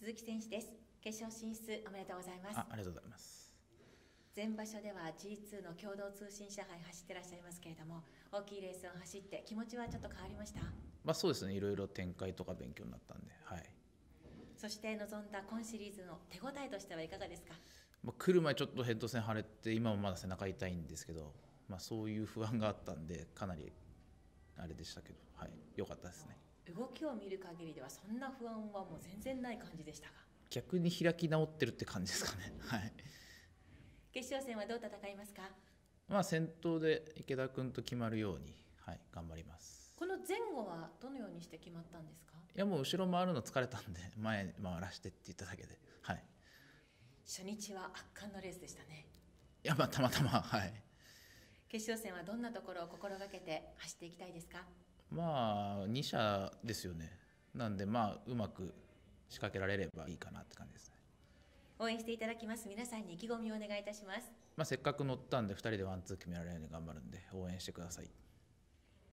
鈴木選手です。決勝進出おめでとうございます。 ありがとうございます。 前場所では G2 の共同通信社杯走ってらっしゃいますけれども、大きいレースを走って気持ちはちょっと変わりました？ そうですね、いろいろ展開とか勉強になったんで、はい。 そして臨んだ今シリーズの手応えとしてはいかがですか？ 来る前ちょっとヘッド線腫れて、今もまだ背中痛いんですけど、そういう不安があったんで、かなりあれでしたけど、はい、良かったですね。 動きを見る限りではそんな不安はもう全然ない感じでしたが、 逆に開き直ってるって感じですかね。はい。 決勝戦はどう戦いますか？ 先頭で池田君と決まるように、はい、頑張ります。 この前後はどのようにして決まったんですか？ いや、もう後ろ回るの疲れたんで、前回らしてって言っただけで、はい。 初日は圧巻のレースでしたね。 いや、たまたま、はい。 決勝戦はどんなところを心がけて走っていきたいですか ？2社ですよね。なんでうまく仕掛けられればいいかなって感じですね。 応援していただきます皆さんに意気込みをお願いいたします。 せっかく乗ったんで2人でワンツー決められるように頑張るんで応援してください。